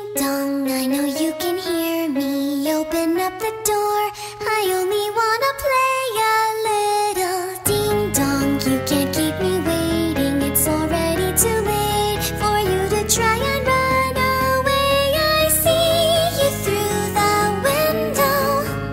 dong, I know you can hear me. Open up the door, I only wanna play a little. Ding dong, you can't keep me waiting. It's already too late for you to try and run away. I see you through the window.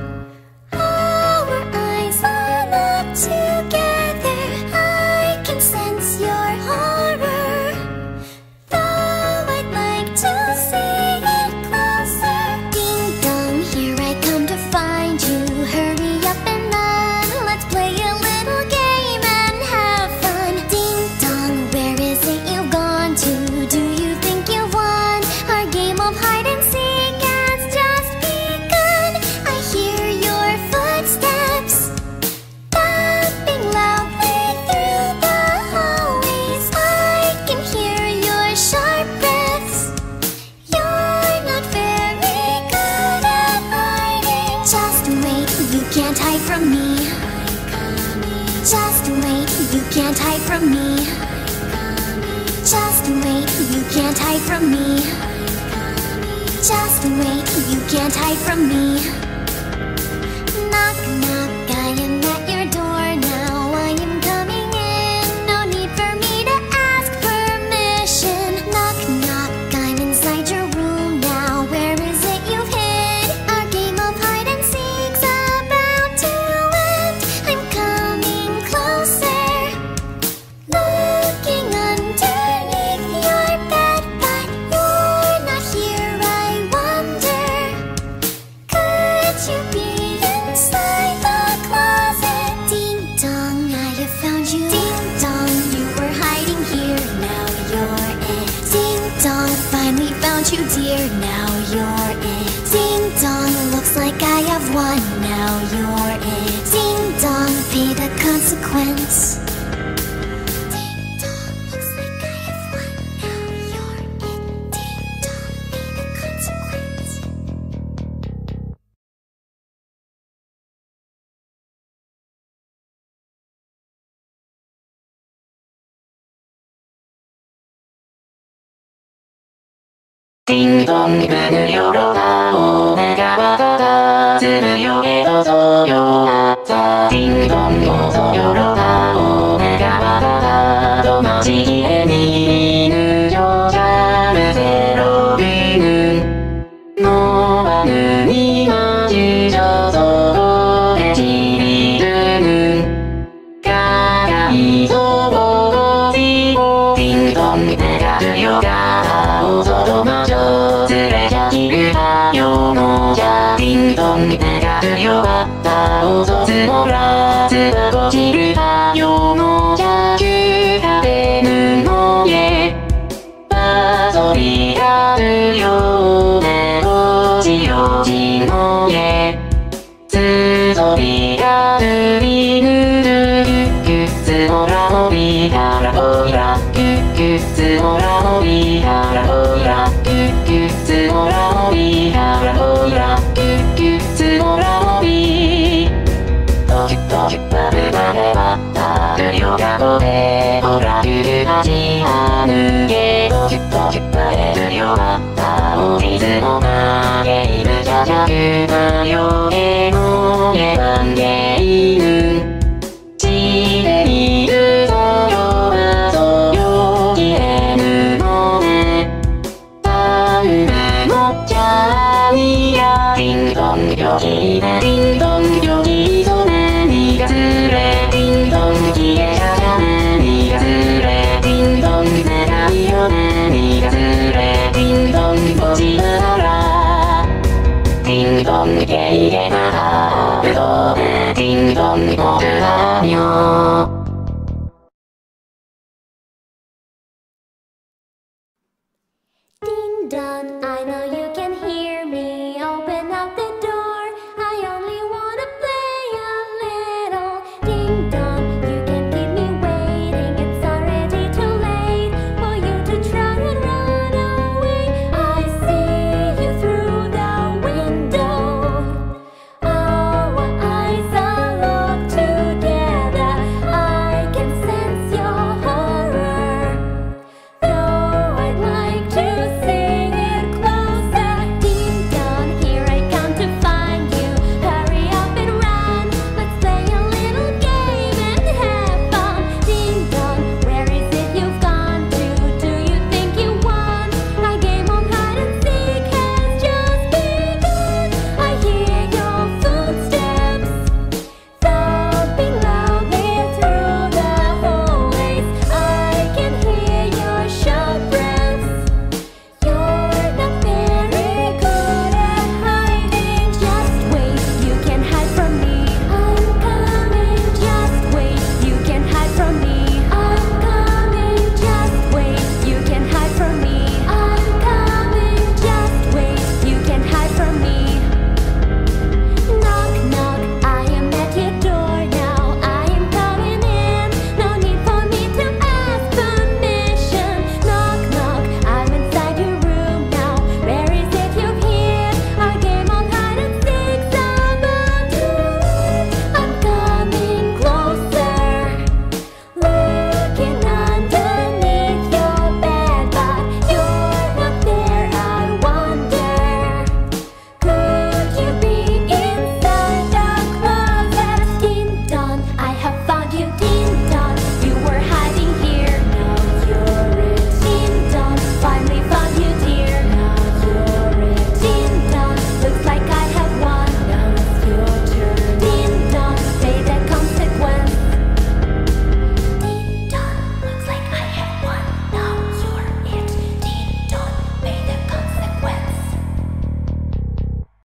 Our eyes are locked together. I can sense your horror. Though I'd like to see it closer. Ding dong, here I come to find you. Hurry up and run. Let's play a little game and have fun. Ding dong, where is it you've gone to? Do you think you've won? Our game of hide and seek has just begun. I hear your footsteps tapping loudly through the hallways. I can hear your sharp breaths. You're not very good at hiding. Just wait, you can't hide from me. Just wait, you can't hide from me. Just wait, you can't hide from me. Just wait, you can't hide from me. Knock, knock, I am at your door now. I am coming in, no need for me to ask permission. Knock, knock, I'm inside your room now. Where is it you've hid? Our game of hide and seek's about to end. I'm coming closer, looking underneath your bed, but you're not here. I wonder, could you be inside the closet? Ding dong, I have found you. Ding dong, you were hiding here. Now you're it. Ding dong, finally found you, dear. Now you're it. Ding dong, looks like I have won. Now you're it. Ding dong, pay the consequence. Ding dong, looks like I have won. Now you're it. Ding dong, pay the consequence. 띵동 문을 열어다오 내가 받아들을 요에도 소용없다. 띵동 어서 열어다오 내가 받아도 마치기엔 이미 늦어. 잠을 새로비는 너와는 이마 찢어서 해질이 드는 가까이서 보고 있고. 띵동 내가 들려가오서도 마저 쓰레기를 하여놓자. 띵동 내가 들려왔다오서 스모라 쓰고지를 하여놓자. 그 너의 소리가 들려오네도 지어진 너의 소리가 들리는 스모라 모리하라 보이라 스모라 모리하라 보이라 스모라 모리하라 보이라 스모라 모리 더죽더죽 밥을 말해봤다. 들려가고 해보라. 그하지 않으게 더죽더죽 밥에 들려왔다. 우리 스모나게 입을 찾아 그마요의 너의 관계인은 지대이 들어와서 여기에는 너네 다음에 먹자 아니야. 띵동 여기네 띵동 여기서는 네가 그래. 띵동 기에 찾아내 네가 그래. 띵동 내가 이어내 네가 그래. 띵동 보지 말아라. 띵동 이게 다 그동안 띵동 모두 아니여. Ding dong, I know